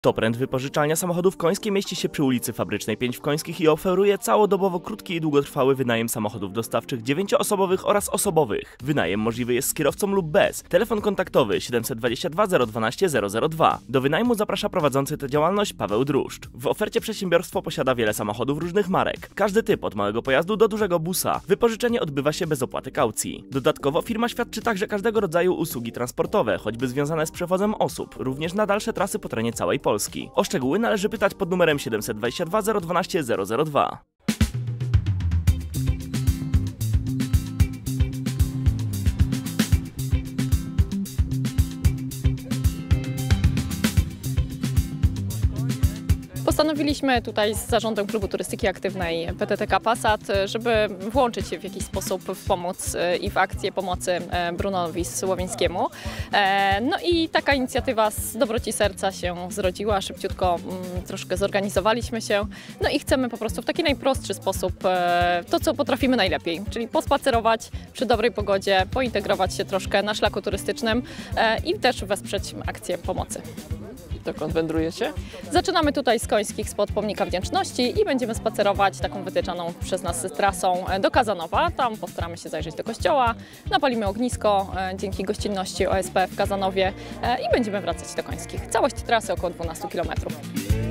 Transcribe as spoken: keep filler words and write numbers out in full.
Toprent Wypożyczalnia Samochodów Końskiej mieści się przy ulicy Fabrycznej pięć w Końskich i oferuje całodobowo krótki i długotrwały wynajem samochodów dostawczych dziewięcioosobowych oraz osobowych. Wynajem możliwy jest z kierowcą lub bez. Telefon kontaktowy siedem dwa dwa zero jedna dwa zero zero dwa. Do wynajmu zaprasza prowadzący tę działalność Paweł Druszcz. W ofercie przedsiębiorstwo posiada wiele samochodów różnych marek. Każdy typ od małego pojazdu do dużego busa. Wypożyczenie odbywa się bez opłaty kaucji. Dodatkowo firma świadczy także każdego rodzaju usługi transportowe, choćby związane z przewozem osób, również na dalsze trasy po terenie całej Polski. O szczegóły należy pytać pod numerem siedem dwa dwa zero jedna dwa zero zero dwa. Postanowiliśmy tutaj z Zarządem Klubu Turystyki Aktywnej P T T K Passat, żeby włączyć się w jakiś sposób w pomoc i w akcję pomocy Brunowi Słowińskiemu. No i taka inicjatywa z dobroci serca się zrodziła, szybciutko troszkę zorganizowaliśmy się. No i chcemy po prostu w taki najprostszy sposób to, co potrafimy najlepiej, czyli pospacerować przy dobrej pogodzie, pointegrować się troszkę na szlaku turystycznym i też wesprzeć akcję pomocy. Dokąd wędrujecie? Zaczynamy tutaj z Końskich, spod Pomnika Wdzięczności i będziemy spacerować taką wytyczoną przez nas trasą do Kazanowa. Tam postaramy się zajrzeć do kościoła, napalimy ognisko dzięki gościnności O S P w Kazanowie i będziemy wracać do Końskich. Całość trasy około dwunastu kilometrów.